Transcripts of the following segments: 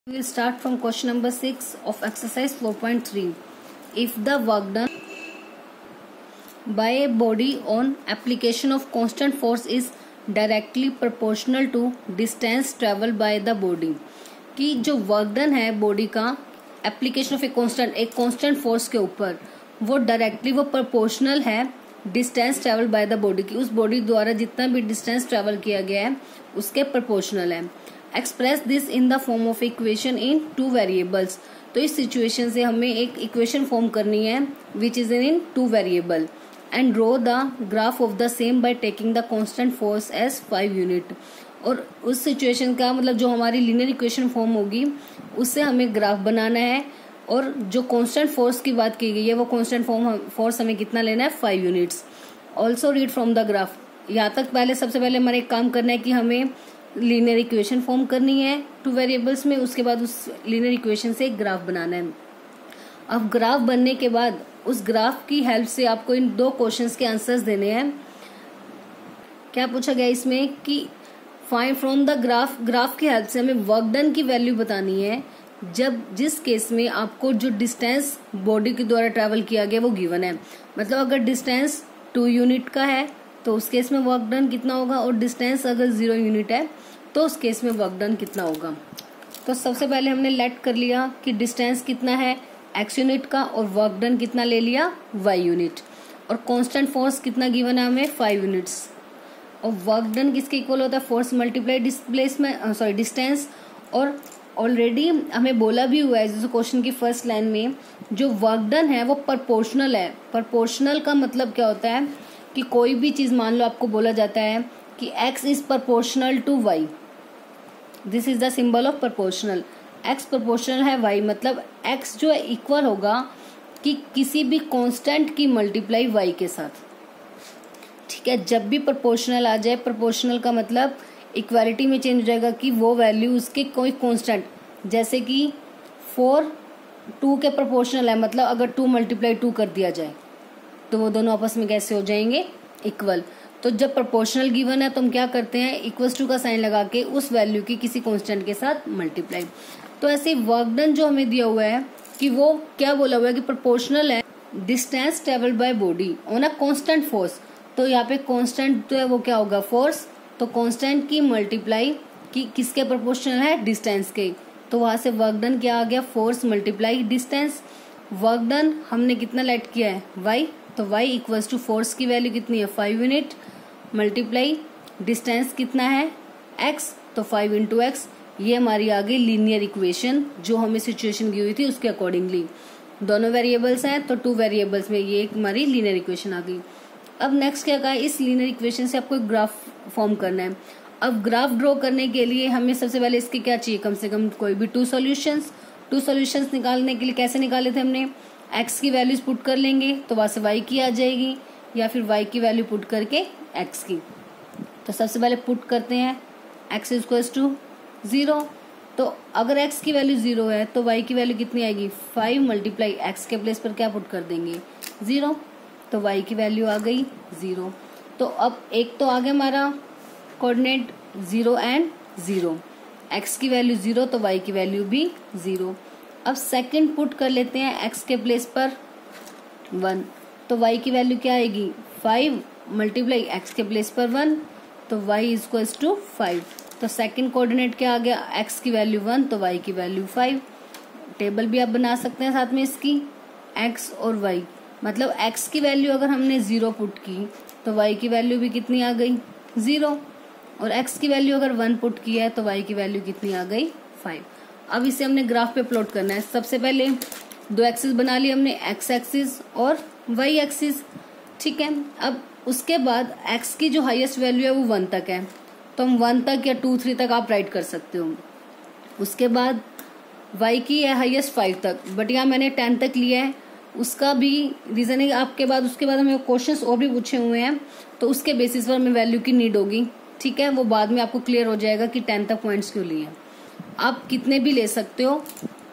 We will start from question number 6 of exercise 4.3. If the work done by a body on application of constant force is directly proportional to distance traveled by the body, कि जो work done है body का application of एक constant force के ऊपर वो directly वो proportional है distance travel by the body की, उस बॉडी द्वारा जितना भी डिस्टेंस ट्रेवल किया गया है उसके प्रोपोर्शनल है. Express this in the form of equation in two variables. तो इस सिचुएशन से हमें एक इक्वेशन फॉर्म करनी है which is in two variable and draw the graph of the same by taking the constant force as 5 unit. और उस situation का मतलब जो हमारी लीनियर इक्वेशन फॉर्म होगी उससे हमें ग्राफ बनाना है और जो कांस्टेंट फोर्स की बात की गई है वो कांस्टेंट फोर्स हमें कितना लेना है 5 units. Also read from the graph. यहाँ तक सबसे पहले हमारे एक काम करना है कि हमें लीनियर इक्वेशन फॉर्म करनी है टू वेरिएबल्स में, उसके बाद उस लीनियर इक्वेशन से एक ग्राफ बनाना है. अब ग्राफ बनने के बाद उस ग्राफ की हेल्प से आपको इन दो क्वेश्चंस के आंसर्स देने हैं. क्या पूछा गया इसमें कि फाइंड फ्रॉम द ग्राफ की हेल्प से हमें वर्क डन की वैल्यू बतानी है जिस केस में आपको जो डिस्टेंस बॉडी के द्वारा ट्रैवल किया गया वो गिवन है. मतलब अगर डिस्टेंस 2 यूनिट का है तो उस केस में वर्क डन कितना होगा, और डिस्टेंस अगर 0 यूनिट है तो उस केस में वर्क डन कितना होगा. तो सबसे पहले हमने लेट कर लिया कि डिस्टेंस कितना है x यूनिट का और वर्क डन कितना ले लिया y यूनिट, और कांस्टेंट फोर्स कितना गिवन है हमें 5 यूनिट्स. और वर्क डन किसके इक्वल होता है फोर्स मल्टीप्लाई डिस्टेंस. और ऑलरेडी हमें बोला भी हुआ है जैसे क्वेश्चन की फर्स्ट लाइन में जो वर्क डन है वो प्रोपोर्शनल है. प्रोपोर्शनल का मतलब क्या होता है कि कोई भी चीज मान लो आपको बोला जाता है कि x is proportional to y, this is the symbol of proportional. x proportional है y, मतलब x जो है इक्वल होगा कि किसी भी कांस्टेंट की मल्टीप्लाई y के साथ. ठीक है, जब भी प्रोपोर्शनल आ जाए, प्रोपोर्शनल का मतलब इक्वालिटी में चेंज हो जाएगा कि वो वैल्यू उसके कोई कांस्टेंट, जैसे कि 4 2 के प्रोपोर्शनल है, मतलब अगर 2 मल्टीप्लाई 2 कर दिया जाए तो वो दोनों आपस में कैसे हो जाएंगे इक्वल. तो जब प्रोपोर्शनल गिवन है तो हम क्या करते हैं इक्वल्स टू का साइन लगा के उस वैल्यू की किसी कांस्टेंट के साथ मल्टीप्लाई. तो ऐसे वर्क डन जो हमें दिया हुआ है कि वो क्या बोला हुआ है कि प्रोपोर्शनल है distance travelled by body on a constant force. तो यहाँ पे कांस्टेंट जो है वो क्या होगा फोर्स, तो कांस्टेंट की मल्टीप्लाई की किसके प्रोपोर्शनल है डिस्टेंस के. तो वहां से वर्क डन क्या आ गया force multiply distance. Work done हमने कितना लेट किया है y, तो y इक्वल्स टू फोर्स की वैल्यू कितनी है 5 यूनिट मल्टीप्लाई डिस्टेंस कितना है x, तो 5 इंटू एक्स. ये हमारी आ गई लीनियर इक्वेशन जो हमें सिचुएशन दी हुई थी उसके अकॉर्डिंगली. दोनों वेरिएबल्स हैं तो 2 वेरिएबल्स में ये एक हमारी लीनियर इक्वेशन आ गई. अब नेक्स्ट क्या कहा, इस लीनियर इक्वेशन से आपको एक ग्राफ फॉर्म करना है. अब ग्राफ ड्रॉ करने के लिए हमें सबसे पहले इसके क्या चाहिए, कम से कम कोई भी 2 सॉल्यूशंस निकालने के लिए कैसे निकाले थे हमने, x की वैल्यूज पुट कर लेंगे तो वहां से y की आ जाएगी, या फिर y की वैल्यू पुट करके x की. तो सबसे पहले पुट करते हैं x इक्वल्स टू 0. तो अगर x की वैल्यू 0 है तो y की वैल्यू कितनी आएगी 5 मल्टीप्लाई x के प्लेस पर क्या पुट कर देंगे 0, तो y की वैल्यू आ गई 0. तो अब एक तो आ गया हमारा कोऑर्डिनेट 0 एंड 0, x की वैल्यू 0 तो y की वैल्यू भी 0. अब सेकंड पुट कर लेते हैं x के प्लेस पर 1, तो y की वैल्यू क्या आएगी 5 मल्टीप्लाई x के प्लेस पर 1, तो y इक्वल्स टू 5. तो सेकंड कोऑर्डिनेट क्या आ गया x की वैल्यू 1 तो y की वैल्यू 5. टेबल भी आप बना सकते हैं साथ में इसकी x और y, मतलब x की वैल्यू अगर हमने 0 पुट की तो y की वैल्यू भी कितनी आ गई 0, और x की वैल्यू अगर 1 पुट की है तो y की वैल्यू कितनी आ गई 5. अब इसे हमने ग्राफ पे प्लॉट करना है. सबसे पहले 2 एक्सिस बना लिए हमने, x एक्सिस और y एक्सिस. ठीक है, अब उसके बाद x की जो हाईएस्ट वैल्यू है वो 1 तक है, तो हम 1 तक या 2 3 तक आप राइट कर सकते हो. उसके बाद y की है हाईएस्ट 5 तक, बट यहाँ मैंने 10 तक लिया है. उसका भी रीजन है उसके बाद हमें क्वेश्चंस और भी पूछे हुए हैं तो उसके बेसिस पर हमें वैल्यू की नीड होगी. ठीक है, वो बाद में आपको क्लियर हो जाएगा कि 10 तक पॉइंट्स क्यों लिए. आप कितने भी ले सकते हो,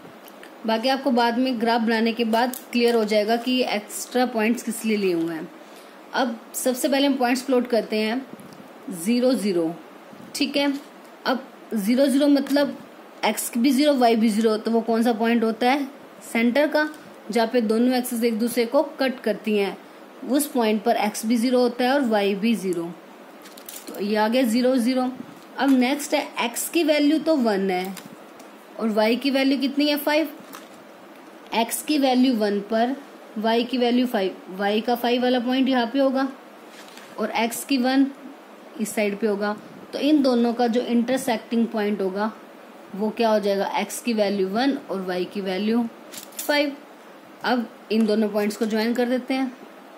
बाकी आपको बाद में ग्राफ बनाने के बाद क्लियर हो जाएगा कि ये एक्स्ट्रा पॉइंट्स किस लिए लिए हुए हैं. अब सबसे पहले हम पॉइंट्स प्लॉट करते हैं 0 0. ठीक है, अब 0 0 मतलब एक्स भी 0 वाई भी 0, तो वो कौन सा पॉइंट होता है? सेंटर का, जहाँ पे दोनों एक्सिस एक दूसरे को कट करती हैं, उस पॉइंट पर एक्स भी 0 होता है और वाई भी 0। तो ये आ गया 0 0। अब नेक्स्ट है एक्स की वैल्यू तो 1 है और वाई की वैल्यू कितनी है? 5। एक्स की वैल्यू 1 पर वाई की वैल्यू 5, वाई का 5 वाला पॉइंट यहाँ पे होगा और एक्स की 1 इस साइड पे होगा। तो इन दोनों का जो इंटरसेक्टिंग पॉइंट होगा वो क्या हो जाएगा? एक्स की वैल्यू 1 और वाई की वैल्यू 5। अब इन दोनों पॉइंट्स को ज्वाइन कर देते हैं।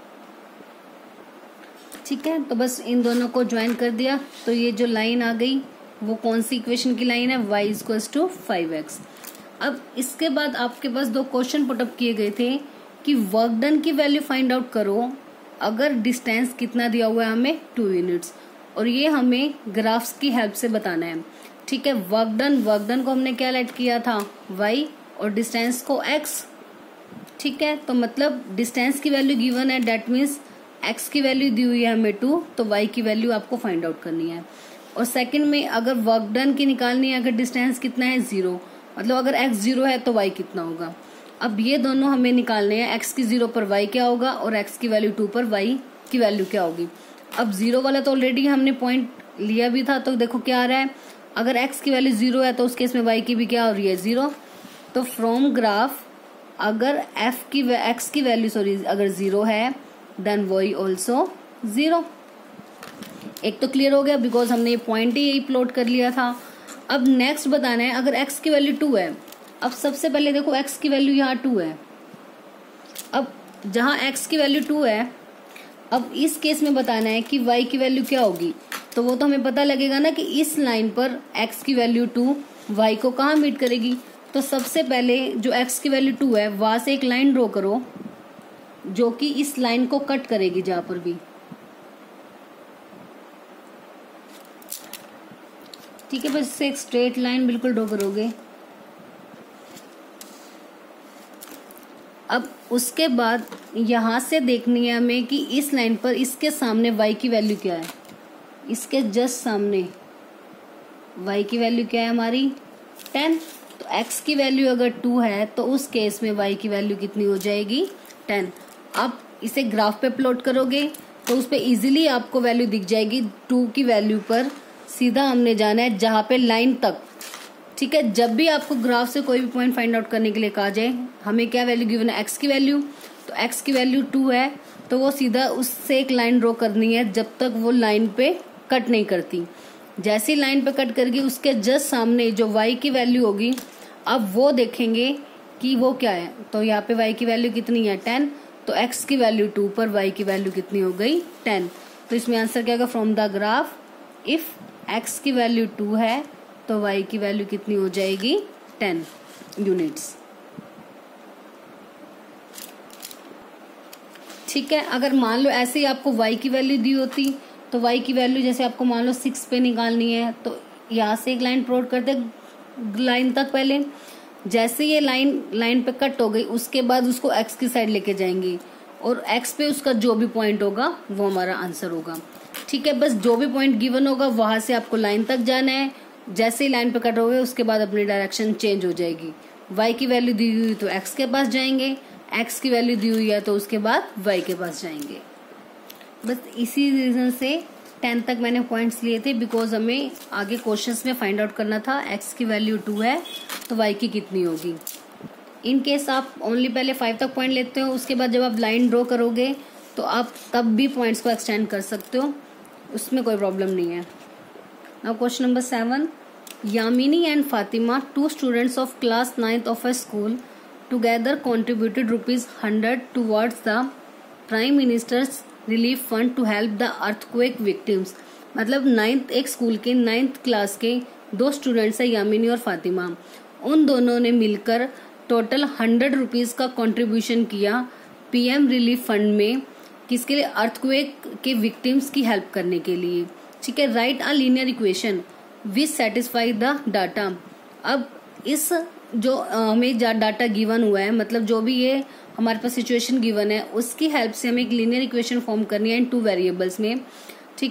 ठीक है, तो बस इन दोनों को ज्वाइन कर दिया तो ये जो लाइन आ गई वो कौन सी इक्वेशन की लाइन है? y equals to 5x। अब इसके बाद आपके पास दो क्वेश्चन पुटअप किए गए थे कि वर्क डन की वैल्यू फाइंड आउट करो अगर डिस्टेंस कितना दिया हुआ है हमें 2 यूनिट्स, और ये हमें ग्राफ्स की हेल्प से बताना है। ठीक है, वर्क डन को हमने क्या लेट किया था? y और डिस्टेंस को x। ठीक है, तो मतलब डिस्टेंस की वैल्यू गिवन है, डेट मीन्स x की वैल्यू दी हुई है हमें 2, तो y की वैल्यू आपको फाइंड आउट करनी है। और सेकंड में अगर वर्क डन की निकालनी है, अगर डिस्टेंस कितना है? 0, मतलब अगर x 0 है तो y कितना होगा? अब ये दोनों हमें निकालने हैं, x की 0 पर y क्या होगा और x की वैल्यू 2 पर y की वैल्यू क्या होगी। अब 0 वाला तो ऑलरेडी हमने पॉइंट लिया भी था, तो देखो क्या आ रहा है, अगर x की वैल्यू 0 है तो उस केस में y की भी क्या हो रही है? 0। तो फ्रॉम ग्राफ अगर x की वैल्यू अगर 0 है देन y ऑल्सो 0। एक तो क्लियर हो गया बिकॉज हमने ये पॉइंट ही यही प्लॉट कर लिया था। अब नेक्स्ट बताना है अगर x की वैल्यू 2 है। अब सबसे पहले देखो x की वैल्यू यहाँ 2 है। अब जहाँ x की वैल्यू 2 है, अब इस केस में बताना है कि y की वैल्यू क्या होगी। तो वो तो हमें पता लगेगा ना कि इस लाइन पर x की वैल्यू 2 y को कहाँ मीट करेगी। तो सबसे पहले जो x की वैल्यू 2 है वहां से एक लाइन ड्रॉ करो जो कि इस लाइन को कट करेगी जहां पर भी। ठीक है, बस इससे एक स्ट्रेट लाइन बिल्कुल ड्रॉ करोगे। अब उसके बाद यहां से देखनी है हमें कि इस लाइन पर इसके सामने y की वैल्यू क्या है। इसके जस्ट सामने y की वैल्यू क्या है हमारी? 10। तो x की वैल्यू अगर 2 है तो उस केस में y की वैल्यू कितनी हो जाएगी? 10। आप इसे ग्राफ पे प्लॉट करोगे तो उस पे इजीली आपको वैल्यू दिख जाएगी। 2 की वैल्यू पर सीधा हमने जाना है जहां पे लाइन तक। ठीक है, जब भी आपको ग्राफ से कोई भी पॉइंट फाइंड आउट करने के लिए कहा जाए, हमें क्या वैल्यू गिवन है? x की वैल्यू। तो x की वैल्यू 2 है तो वो सीधा उससे एक लाइन ड्रॉ करनी है जब तक वो लाइन पे कट नहीं करती। जैसी लाइन पे कट करगी उसके जस्ट सामने जो y की वैल्यू होगी, अब वो देखेंगे कि वो क्या है। तो यहाँ पे y की वैल्यू कितनी है? 10। तो x की वैल्यू 2 पर y की वैल्यू कितनी हो गई? 10। तो इसमें आंसर क्या होगा? From the graph if x की वैल्यू 2 है तो y की वैल्यू कितनी हो जाएगी? 10 यूनिट्स। ठीक है, अगर मान लो ऐसे ही आपको y की वैल्यू दी होती तो y की वैल्यू जैसे आपको मान लो 6 पे निकालनी है तो यहाँ से एक लाइन प्लॉट करते लाइन तक। पहले जैसे ये लाइन पे कट हो गई उसके बाद उसको x की साइड लेके जाएंगे और x पे उसका जो भी पॉइंट होगा वो हमारा आंसर होगा। ठीक है, बस जो भी पॉइंट गिवन होगा वहां से आपको लाइन तक जाना है। जैसे ही लाइन पे कट हो गए उसके बाद अपनी डायरेक्शन चेंज हो जाएगी। y की वैल्यू दी हुई तो x के पास जाएंगे, x की वैल्यू दी हुई है तो उसके बाद y के पास जाएंगे। बस इसी रीजन से 10 तक मैंने पॉइंट्स लिए थे बिकॉज हमें आगे क्वेश्चंस में फाइंड आउट करना था x की वैल्यू 2 है तो y की कितनी होगी। इन केस आप ओनली पहले 5 तक पॉइंट लेते हो, उसके बाद जब आप लाइन ड्रॉ करोगे तो आप तब भी पॉइंट्स को एक्सटेंड कर सकते हो, उसमें कोई प्रॉब्लम नहीं है। Now question number 7, Yamini and Fatima, 2 students of class 9th of a school, together contributed ₹100 towards the prime minister's relief fund to help the earthquake victims. मतलब एक स्कूल के 9th क्लास के 2 स्टूडेंट्स है यामिनी और फातिमा, उन दोनों ने मिलकर टोटल ₹100 का कंट्रीब्यूशन किया पीएम रिलीफ फंड में, किसके लिए? अर्थक्वेक के विक्टिम्स की हेल्प करने के लिए। ठीक है, write a linear equation which satisfy the data. अब इस जो हमें डाटा गिवन हुआ है, मतलब जो भी ये हमारे पास सिचुएशन गिवन है उसकी हेल्प से हमें एक लीनियर इक्वेशन फॉर्म करनी है इन 2 वेरिएबल्स में। ठीक है,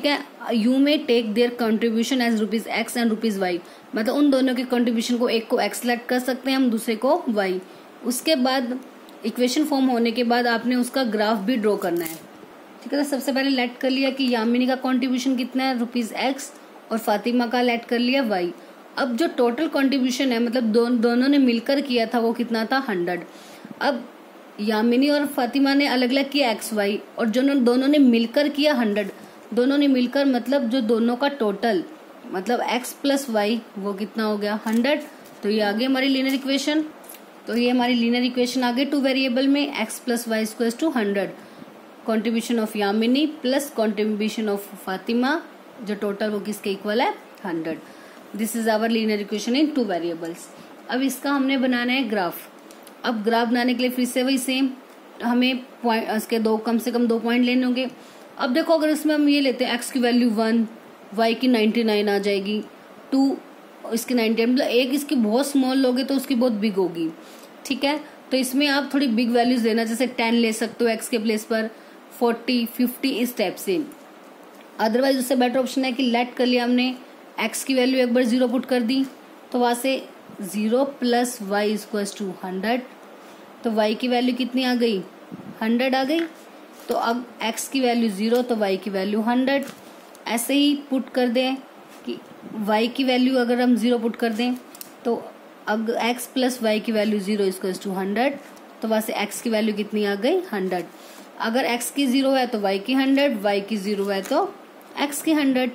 you may take their contribution as ₹X and ₹Y, मतलब उन दोनों के कंट्रीब्यूशन को, एक को X सेलेक्ट कर सकते हैं हम, दूसरे को Y। उसके बाद इक्वेशन फॉर्म होने के बाद आपने उसका ग्राफ भी ड्रॉ करना है। ठीक है, तो सबसे पहले लेट कर लिया कि यामिनी का कंट्रीब्यूशन कितना है ₹X और फातिमा का लेट कर लिया Y। अब जो टोटल कंट्रीब्यूशन है, मतलब दोनों ने मिलकर किया था, वो कितना था 100। अब यामिनी और फातिमा ने अलग अलग किया XY, और जो दोनों ने मिलकर किया 100, दोनों ने मिलकर मतलब जो दोनों का टोटल मतलब X प्लस Y वो कितना हो गया 100। तो ये आ गई हमारी लीनियर इक्वेशन। तो ये हमारी लीनियर इक्वेशन आ गई 2 वेरिएबल में X plus Y equals to 100, contribution of Yamini plus contribution of Fatima, जो टोटल वो किसके इक्वल है 100। This is our linear equation in 2 variables. अब इसका हमने बनाना है ग्राफ। अब ग्राफ बनाने के लिए फिर से वही सेम, हमें पॉइंट इसके कम से कम 2 पॉइंट लेने होंगे। अब देखो, अगर इसमें हम ये लेते हैं X की वैल्यू 1, Y की 99 आ जाएगी, 2 इसकी 90, मतलब एक इसकी बहुत स्मॉल लोगे तो उसकी बहुत बिग होगी। ठीक है, तो इसमें आप थोड़ी बिग वैल्यूज लेना, जैसे 10 ले सकते हो X के प्लेस पर, 40, 50 इस टाइप से। अदरवाइज उससे बेटर ऑप्शन है कि लेट कर लिया हमने, X की वैल्यू एक बार 0 पुट कर दी, तो वहां से 0 प्लस Y इक्वल्स टू 100। तो Y की वैल्यू कितनी आ गई 100 आ गई। तो अब X की वैल्यू 0 तो Y की वैल्यू 100। ऐसे ही पुट कर दें कि Y की वैल्यू अगर हम 0 पुट कर दें, तो अब X प्लस वाई की वैल्यू 0 इक्वल्स टू 100, तो वहां से X की वैल्यू कितनी आ गई 100। अगर X की 0 है तो Y की 100, Y की 0 है तो X की 100।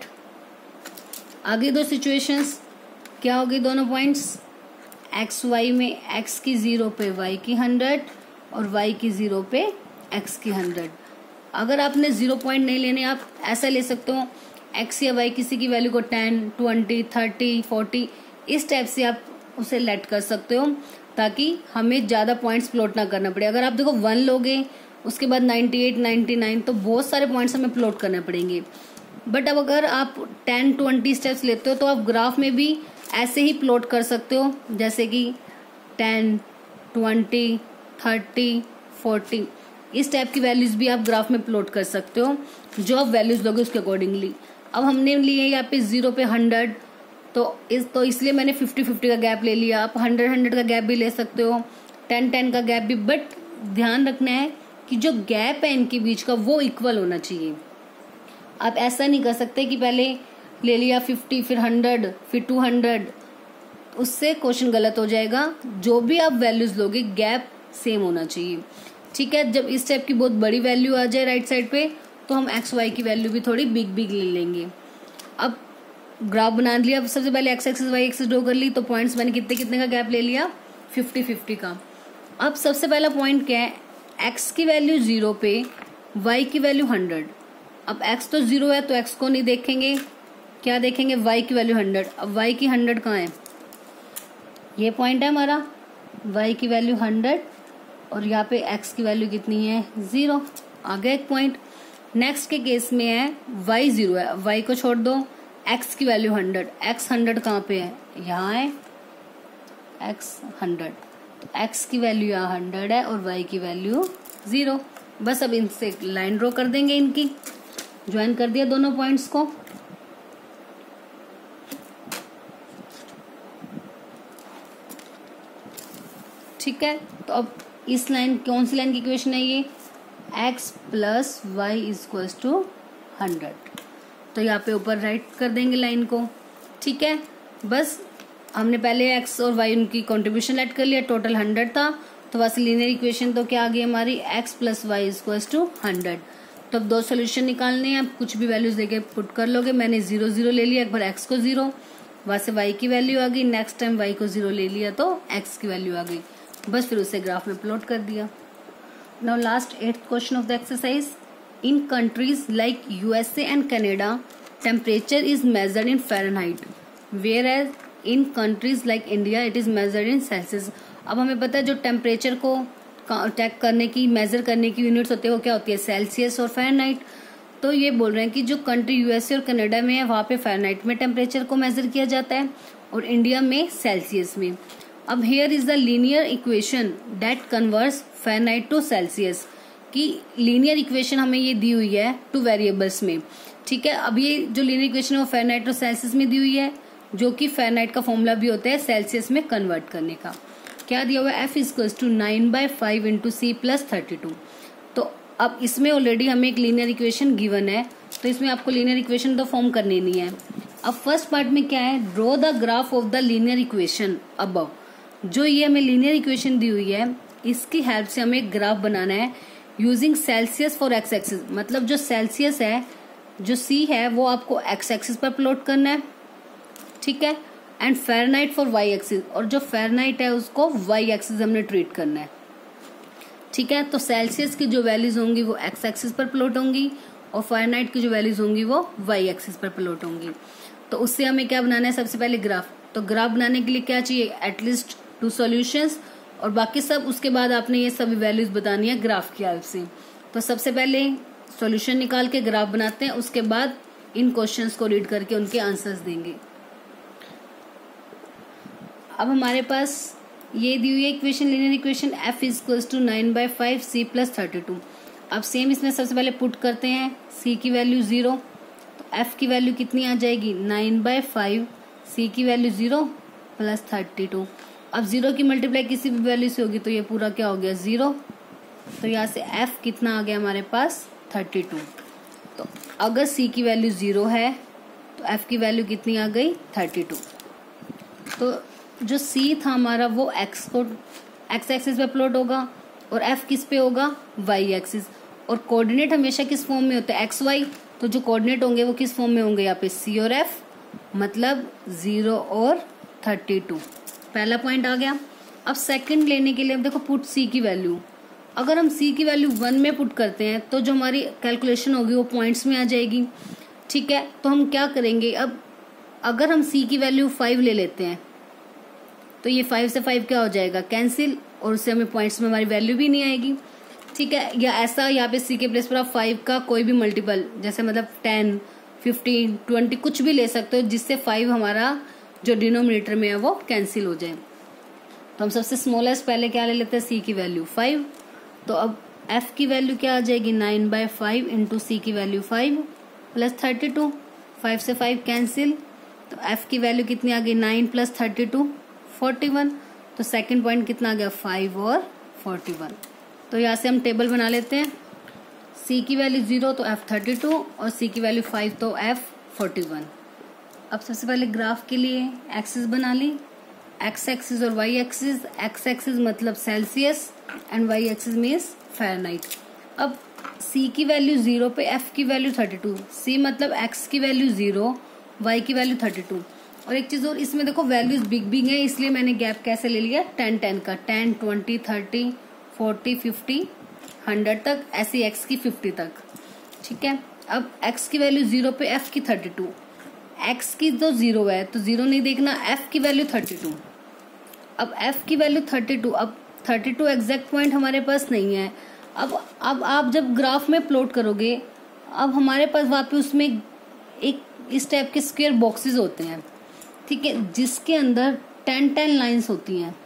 आगे 2 सिचुएशंस क्या होगी, दोनों पॉइंट्स XY में X की 0 पे Y की 100 और Y की 0 पे X की 100। अगर आपने 0 पॉइंट नहीं लेने, आप ऐसा ले सकते हो X या Y किसी की वैल्यू को 10, 20, 30, 40 इस टाइप से आप उसे लेट कर सकते हो, ताकि हमें ज़्यादा पॉइंट्स प्लॉट ना करना पड़े। अगर आप देखो 1 लोगे, उसके बाद 98, 99, तो बहुत सारे पॉइंट्स हमें प्लॉट करने पड़ेंगे। बट अब अगर आप 10, 20 स्टेप्स लेते हो, तो आप ग्राफ में भी ऐसे ही प्लॉट कर सकते हो, जैसे कि 10, 20, 30, 40 इस टाइप की वैल्यूज भी आप ग्राफ में प्लॉट कर सकते हो, जो आप वैल्यूज लोगे उसके अकॉर्डिंगली। अब हमने लिए यहाँ पे 0 पे 100, तो इसलिए मैंने 50-50 का गैप ले लिया। आप 100-100 का गैप भी ले सकते हो, 10-10 का गैप भी, बट ध्यान रखना है कि जो गैप है इनके बीच का वो इक्वल होना चाहिए। आप ऐसा नहीं कर सकते कि पहले ले लिया 50 फिर 100 फिर 200, उससे क्वेश्चन गलत हो जाएगा। जो भी आप वैल्यूज लोगे गैप सेम होना चाहिए। ठीक है, जब इस टाइप की बहुत बड़ी वैल्यू आ जाए राइट साइड पे, तो हम XY की वैल्यू भी थोड़ी बिग ले लेंगे। अब ग्राफ बना लिया, सबसे पहले X axis Y axis draw कर ली, तो पॉइंट्स मैंने कितने का गैप ले लिया 50-50 का। अब सबसे पहला पॉइंट क्या है, X की वैल्यू 0 पे Y की वैल्यू 100। अब X तो 0 है तो X को नहीं देखेंगे, क्या देखेंगे Y की वैल्यू 100। अब Y की 100 कहाँ है, ये पॉइंट है हमारा, Y की वैल्यू 100 और यहाँ पे X की वैल्यू कितनी है 0, आ गया एक पॉइंट। नेक्स्ट के केस में है Y 0 है, Y को छोड़ दो, X की वैल्यू 100, X 100 कहाँ पे है, यहाँ है X 100, तो X की वैल्यू यहाँ 100 है और Y की वैल्यू 0। बस अब इनसे लाइन ड्रॉ कर देंगे, इनकी ज्वाइन कर दिया दोनों पॉइंट्स को। ठीक है, तो अब इस लाइन, कौन सी लाइन की इक्वेशन है ये, X plus Y equals to 100। तो यहाँ पे ऊपर राइट कर देंगे लाइन को। ठीक है, बस हमने पहले X और Y उनकी कॉन्ट्रीब्यूशन ऐड कर लिया, टोटल 100 था, तो बस लीनियर इक्वेशन तो क्या आ गई हमारी, X plus Y equals to 100। तो अब 2 सोल्यूशन निकालने हैं, आप कुछ भी वैल्यूज देके पुट कर लोगे। मैंने 0 0 ले लिया, एक बार X को 0, वहां से Y की वैल्यू आ गई, नेक्स्ट टाइम Y को 0 ले लिया तो X की वैल्यू आ गई, बस फिर उसे ग्राफ में प्लॉट कर दिया। Now last 8th question of the exercise, in countries like USA and Canada temperature is measured in Fahrenheit, whereas in countries like India it is measured in Celsius. अब हमें पता है जो temperature को check करने की, major करने की यूनिट्स होती है वो क्या होती है, सेल्सियस और फ़ारेनहाइट। तो ये बोल रहे हैं कि जो कंट्री USA और कनाडा में है वहाँ पे फ़ारेनहाइट में टेम्परेचर को मेजर किया जाता है और इंडिया में सेल्सियस में। अब here is the linear equation that converts Fahrenheit to Celsius, कि लीनियर इक्वेशन हमें ये दी हुई है 2 वेरिएबल्स में, ठीक है। अब ये जो लीनियर इक्वेशन है वो फ़ारेनहाइट और सेल्सियस में दी हुई है, जो कि फ़ारेनहाइट का फॉर्मूला भी होता है सेल्सियस में कन्वर्ट करने का। क्या दिया हुआ है, F equals to 9/5 into C plus 32। तो अब इसमें ऑलरेडी हमें एक लीनियर इक्वेशन गिवन है, तो इसमें आपको लीनियर इक्वेशन तो फॉर्म करनी नहीं है। अब फर्स्ट पार्ट में क्या है, draw the graph of the linear equation above. जो ये हमें लीनियर इक्वेशन दी हुई है इसकी हेल्प से हमें एक ग्राफ बनाना है using Celsius for X axis. मतलब जो सेल्सियस है, जो C है, वो आपको एक्स एक्सिस पर प्लॉट करना है, ठीक है, and Fahrenheit for Y axis, और जो फ़ारेनहाइट है उसको वाई एक्सिस हमने ट्रीट करना है, ठीक है। तो सेल्सियस की जो वैल्यूज होंगी वो एक्स एक्सिस पर प्लॉट होंगी और फ़ारेनहाइट की जो वैल्यूज होंगी वो वाई एक्सिस पर प्लॉट होंगी। तो उससे हमें क्या बनाना है, सबसे पहले ग्राफ। तो ग्राफ बनाने के लिए क्या चाहिए, एटलीस्ट 2 सॉल्यूशंस, और बाकी सब उसके बाद आपने ये सभी वैल्यूज बतानी है ग्राफ की हेल्प से। तो सबसे पहले सॉल्यूशन निकाल के ग्राफ बनाते हैं, उसके बाद इन क्वेश्चंस को रीड करके उनके आंसर्स देंगे। अब हमारे पास ये दी हुई है equation, linear equation F equals to 9/5 C plus 32। अब सेम इसमें सबसे पहले पुट करते हैं, C की वैल्यू 0, तो F की वैल्यू कितनी आ जाएगी 9/5, C की वैल्यू 0 प्लस 32। अब 0 की मल्टीप्लाई किसी भी वैल्यू से होगी तो ये पूरा क्या हो गया 0, तो यहाँ से F कितना आ गया हमारे पास 32। तो अगर C की वैल्यू 0 है तो F की वैल्यू कितनी आ गई 32। तो जो C था हमारा वो X को X एक्सिस पे प्लॉट होगा और F किस पे होगा Y एक्सिस, और कोऑर्डिनेट हमेशा किस फॉर्म में होता है XY। तो जो कोऑर्डिनेट होंगे वो किस फॉर्म में होंगे यहाँ पे C और F, मतलब 0 और 32। पहला पॉइंट आ गया। अब सेकंड लेने के लिए अब देखो पुट C की वैल्यू, अगर हम C की वैल्यू 1 में पुट करते हैं तो जो हमारी कैलकुलेशन होगी वो पॉइंट्स में आ जाएगी, ठीक है। तो हम क्या करेंगे, अब अगर हम C की वैल्यू 5 ले लेते हैं तो ये 5 से 5 क्या हो जाएगा कैंसिल, और उससे हमें पॉइंट्स में हमारी वैल्यू भी नहीं आएगी, ठीक है। या ऐसा यहाँ पे C के प्लेस पर आप 5 का कोई भी मल्टीपल, जैसे मतलब 10, 15, 20 कुछ भी ले सकते हो, जिससे 5 हमारा जो डिनोमिनेटर में है वो कैंसिल हो जाए। तो हम सबसे स्मॉलेस्ट पहले क्या ले लेते हैं, C की वैल्यू 5। तो अब F की वैल्यू क्या आ जाएगी 9/5 इंटू C की वैल्यू 5 प्लस 32, 5 से 5 कैंसिल, तो F की वैल्यू कितनी आ गई 9 प्लस 32 41। तो सेकंड पॉइंट कितना आ गया 5 और 41। तो यहाँ से हम टेबल बना लेते हैं, C की वैल्यू 0 तो F 32 और C की वैल्यू 5 तो F 41। अब सबसे पहले ग्राफ के लिए एक्सिस बना ली, एक्स एक्सिस और वाई एक्सिस। एक्स एक्सिस मतलब Celsius and Y axis means Fahrenheit. अब C की वैल्यू 0 पे F की वैल्यू 32, C मतलब X की वैल्यू 0, Y की वैल्यू 32। और एक चीज़ और, इसमें देखो वैल्यूज बिग बिग है, इसलिए मैंने गैप कैसे ले लिया 10 10 का, 10 20 30 40 50 100 तक, ऐसी X की 50 तक, ठीक है। अब X की वैल्यू 0 पे F की 32, X की तो 0 है तो 0 नहीं देखना, F की वैल्यू 32। अब F की वैल्यू 32, अब 32 एग्जैक्ट पॉइंट हमारे पास नहीं है। अब आप जब ग्राफ में प्लॉट करोगे, अब हमारे पास वहाँ पे उसमें एक इस टाइप के स्क्वायर बॉक्सेस होते हैं, ठीक है, जिसके अंदर 10 लाइंस होती हैं।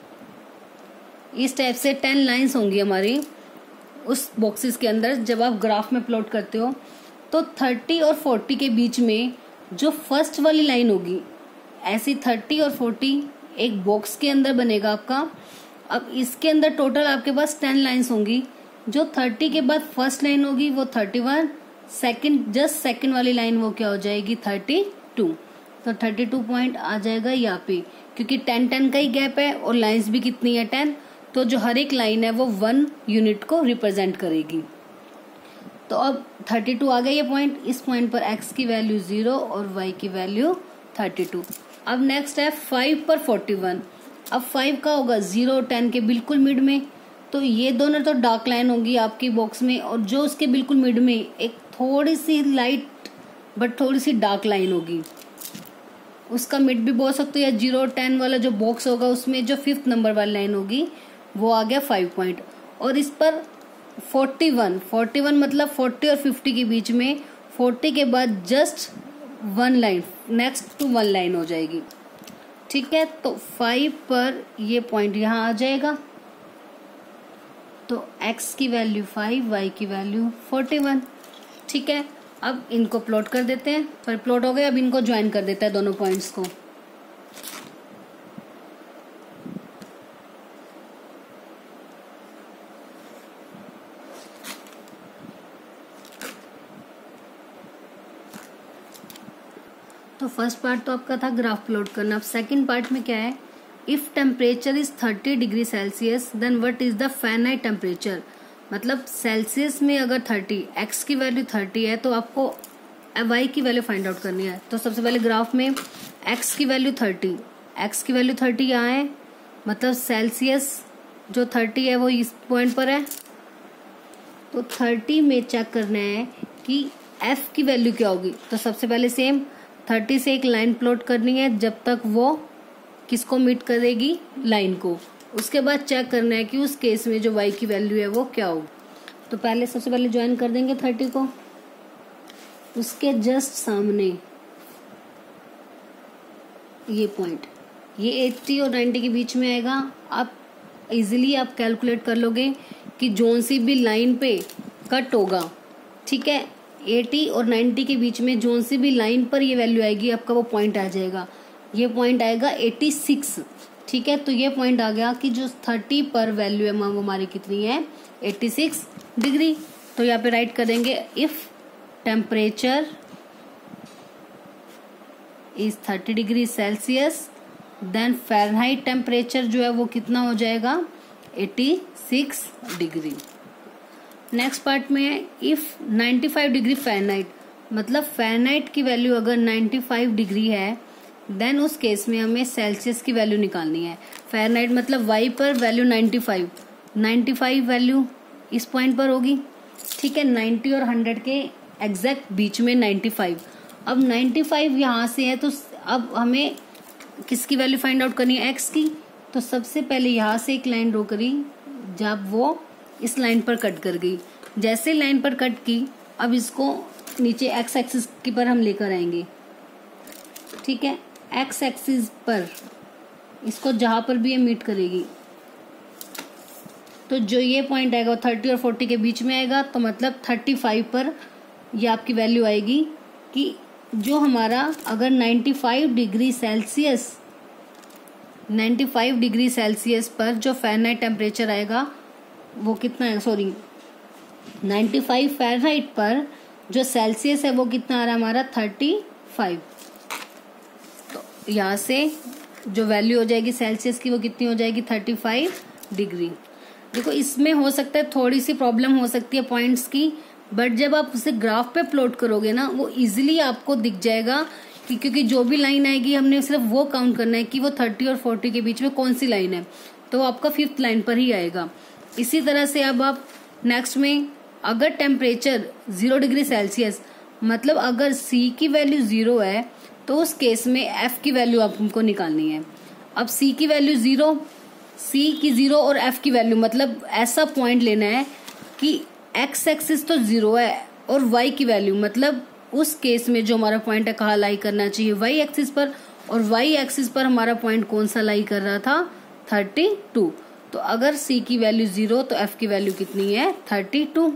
इस टाइप से 10 लाइंस होंगी हमारी उस बॉक्सेस के अंदर। जब आप ग्राफ में प्लॉट करते हो तो 30 और 40 के बीच में जो फर्स्ट वाली लाइन होगी, ऐसी 30 और 40 एक बॉक्स के अंदर बनेगा आपका। अब इसके अंदर टोटल आपके पास 10 लाइंस होंगी। जो 30 के बाद फर्स्ट लाइन होगी वो 31, सेकंड वाली लाइन वो क्या हो जाएगी 32। तो 32 पॉइंट आ जाएगा यहाँ पे, क्योंकि 10 का ही गैप है और लाइंस भी कितनी है 10, तो जो हर एक लाइन है वो 1 यूनिट को रिप्रेजेंट करेगी। तो अब 32 आ गया ये पॉइंट। इस पॉइंट पर x की वैल्यू 0 और y की वैल्यू 32। अब नेक्स्ट है 5 पर 41। अब 5 का होगा 0 और 10 के बिल्कुल मिड में, तो ये दोनों तो डार्क लाइन होगी आपकी बॉक्स में, और जो उसके बिल्कुल मिड में एक थोड़ी सी लाइट बट थोड़ी सी डार्क लाइन होगी, उसका मिड भी बोल सकते हो, या 0 और 10 वाला जो बॉक्स होगा उसमें जो 5th नंबर वाली लाइन होगी वो आ गया 5 पॉइंट। और इस पर 41 मतलब 40 और 50 के बीच में, 40 के बाद just 1 line, next to 1 line हो जाएगी, ठीक है। तो 5 पर ये पॉइंट यहाँ आ जाएगा। तो x की वैल्यू 5, y की वैल्यू 41। ठीक है, अब इनको प्लॉट कर देते हैं, पर प्लॉट हो गए, अब इनको ज्वाइन कर देते हैं दोनों पॉइंट्स को। तो फर्स्ट पार्ट तो आपका था ग्राफ प्लॉट करना। अब सेकंड पार्ट में क्या है, if temperature is 30 degree Celsius then what is the finite temperature. मतलब सेल्सियस में अगर 30, एक्स की वैल्यू 30 है तो आपको वाई की वैल्यू फाइंड आउट करनी है। तो सबसे पहले ग्राफ में एक्स की वैल्यू 30, एक्स की वैल्यू 30 यहाँ है, मतलब सेल्सियस जो 30 है वो इस पॉइंट पर है। तो 30 में चेक करना है कि एफ की वैल्यू क्या होगी। तो सबसे पहले सेम 30 से एक लाइन प्लॉट करनी है जब तक वो किसको मीट करेगी, लाइन को। उसके बाद चेक करना है कि उस केस में जो y की वैल्यू है वो क्या होगी। तो पहले सबसे पहले ज्वाइन कर देंगे 30 को, उसके जस्ट सामने ये पॉइंट, ये 80 और 90 के बीच में आएगा। आप इजीली आप कैलकुलेट कर लोगे कि जोन सी भी लाइन पे कट होगा, ठीक है, 80 और 90 के बीच में जोन सी भी लाइन पर ये वैल्यू आएगी, आपका वो पॉइंट आ जाएगा। ये पॉइंट आएगा 86, ठीक है। तो ये पॉइंट आ गया कि जो 30 पर वैल्यू है वो हमारी कितनी है, 86 डिग्री। तो यहाँ पे राइट करेंगे if temperature is 30 degree Celsius then Fahrenheit temperature जो है वो कितना हो जाएगा, 86 डिग्री। नेक्स्ट पार्ट में है इफ 95 डिग्री फ़ारेनहाइट, मतलब फ़ारेनहाइट की वैल्यू अगर 95 डिग्री है देन उस केस में हमें सेल्सियस की वैल्यू निकालनी है। फ़ारेनहाइट मतलब वाई पर वैल्यू 95 वैल्यू इस पॉइंट पर होगी, ठीक है। 90 और 100 के एग्जैक्ट बीच में 95। अब 95 यहाँ से है तो अब हमें किसकी वैल्यू फाइंड आउट करनी है, एक्स की। तो सबसे पहले यहाँ से एक लाइन ड्रॉ करी, जब वो इस लाइन पर कट कर गई, जैसे लाइन पर कट की अब इसको नीचे एक्स एक्सिस की पर हम लेकर आएंगे, ठीक है। एक्स एक्सिस पर इसको जहां पर भी ये मीट करेगी तो जो ये पॉइंट आएगा वो 30 और 40 के बीच में आएगा। तो मतलब 35 पर ये आपकी वैल्यू आएगी कि जो हमारा अगर 95 डिग्री सेल्सियस पर जो फ़ारेनहाइट टेम्परेचर आएगा वो कितना है, 95 फ़ारेनहाइट पर जो सेल्सियस है वो कितना आ रहा है हमारा, 35। तो यहाँ से जो वैल्यू हो जाएगी सेल्सियस की वो कितनी हो जाएगी, 35 डिग्री। देखो इसमें हो सकता है थोड़ी सी प्रॉब्लम हो सकती है पॉइंट्स की, बट जब आप उसे ग्राफ पे प्लॉट करोगे ना वो इजीली आपको दिख जाएगा कि क्योंकि जो भी लाइन आएगी हमने सिर्फ वो काउंट करना है कि वो 30 और 40 के बीच में कौन सी लाइन है, तो आपका 5th लाइन पर ही आएगा। इसी तरह से अब आप नेक्स्ट में अगर टेम्परेचर 0 डिग्री सेल्सियस, मतलब अगर C की वैल्यू 0 है तो उस केस में F की वैल्यू आपको निकालनी है। अब C की वैल्यू 0, C की 0 और F की वैल्यू, मतलब ऐसा पॉइंट लेना है कि X एक्सिस तो 0 है और Y की वैल्यू, मतलब उस केस में जो हमारा पॉइंट है कहाँ लाई करना चाहिए, Y एक्सिस पर, और Y एक्सिस पर हमारा पॉइंट कौन सा लाई कर रहा था, 32। तो अगर C की वैल्यू 0 तो F की वैल्यू कितनी है, 32।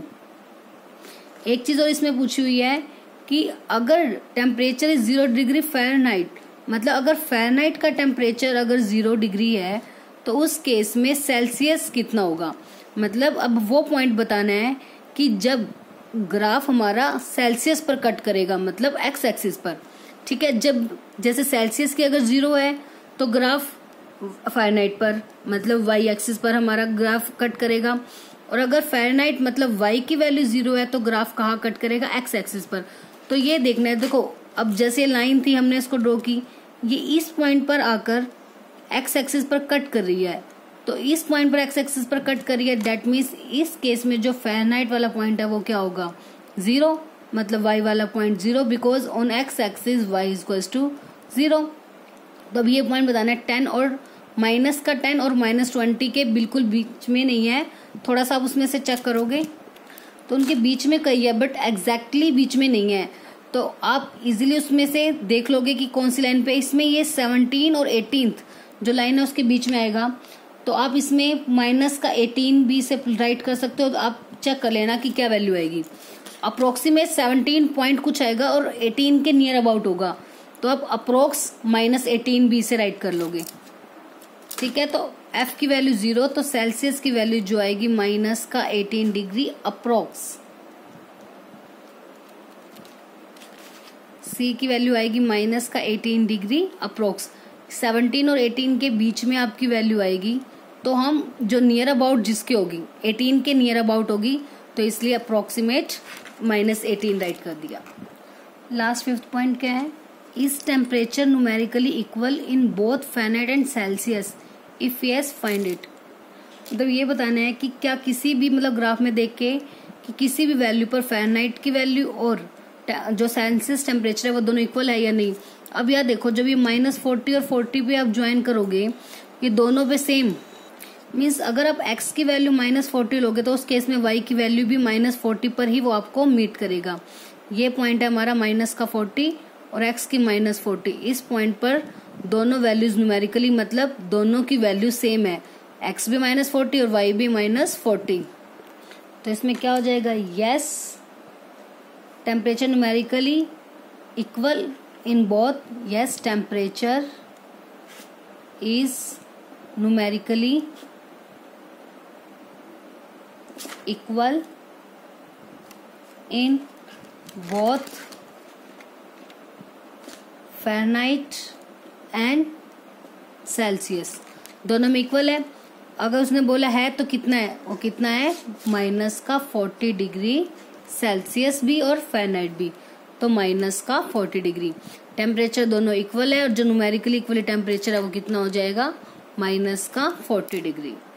एक चीज और इसमें पूछी हुई है कि अगर टेम्परेचर इज 0 डिग्री फ़ारेनहाइट, मतलब अगर फ़ारेनहाइट का टेम्परेचर अगर 0 डिग्री है तो उस केस में सेल्सियस कितना होगा। मतलब अब वो पॉइंट बताना है कि जब ग्राफ हमारा सेल्सियस पर कट करेगा, मतलब एक्स एक्सिस पर, ठीक है। जब जैसे सेल्सियस की अगर 0 है तो ग्राफ फ़ारेनहाइट पर, मतलब वाई एक्सिस पर हमारा ग्राफ कट करेगा, और अगर फ़ारेनहाइट मतलब वाई की वैल्यू 0 है तो ग्राफ कहाँ कट करेगा, एक्स एक्सिस पर। तो ये देखना है। देखो अब जैसे लाइन थी हमने इसको ड्रॉ की, ये इस पॉइंट पर आकर एक्स एक्सिस पर कट कर रही है, तो इस पॉइंट पर एक्स एक्सिस पर कट कर रही है, दैट मीन्स इस केस में जो फ़ारेनहाइट वाला पॉइंट है वो क्या होगा, 0, मतलब वाई वाला point 0, because on X axis Y is equals to 0। तो अब ये पॉइंट बताना है 10 और -10 और -20 के बिल्कुल बीच में नहीं है, थोड़ा सा आप उसमें से चेक करोगे तो उनके बीच में कहीं है बट एग्जैक्टली बीच में नहीं है। तो आप इजीली उसमें से देख लोगे कि कौन सी लाइन पे, इसमें ये 17 और 18th जो लाइन है उसके बीच में आएगा। तो आप इसमें माइनस का 18 भी से राइट कर सकते हो। तो आप चेक कर लेना कि क्या वैल्यू आएगी। अप्रोक्सीमेट 17 पॉइंट कुछ आएगा और 18 के नियर अबाउट होगा, तो आप अप्रोक्स -18 बी से राइट कर लोगे। ठीक है, तो एफ की वैल्यू 0, तो सेल्सियस की वैल्यू जो आएगी माइनस का 18 डिग्री अप्रोक्स। सी की वैल्यू आएगी माइनस का 18 डिग्री अप्रोक्स। 17 और 18 के बीच में आपकी वैल्यू आएगी, तो हम जो नियर अबाउट जिसके होगी 18 के नियर अबाउट होगी, तो इसलिए अप्रोक्सीमेट -18 राइट कर दिया। लास्ट 5th पॉइंट क्या है? Is temperature numerically equal in both Fahrenheit and Celsius? If yes find it. मतलब ये बताना है कि क्या किसी भी मतलब ग्राफ में देख के कि किसी भी वैल्यू पर फ़ारेनहाइट की वैल्यू और जो सेल्सियस टेम्परेचर है वो दोनों इक्वल है या नहीं। अब यार देखो, जब ये -40 और 40 पे आप ज्वाइन करोगे, ये दोनों पे सेम मीन्स अगर आप x की वैल्यू -40 लोगे तो उस केस में y की वैल्यू भी -40 पर ही वो आपको मीट करेगा। ये पॉइंट है हमारा -40 और x की -40। इस पॉइंट पर दोनों वैल्यूज न्यूमेरिकली मतलब दोनों की वैल्यू सेम है, x भी -40 और y भी -40। तो इसमें क्या हो जाएगा? Yes, temperature numerically equal in both. Yes, temperature is numerically equal in both Fahrenheit and Celsius. दोनों में इक्वल है। अगर उसने बोला है तो कितना है? वो कितना है? -40 डिग्री सेल्सियस भी और फ़ारेनहाइट भी, तो -40 डिग्री। टेम्परेचर दोनों इक्वल है और जो न्यूमेरिकली इक्वल टेम्परेचर है वो कितना हो जाएगा? -40 डिग्री।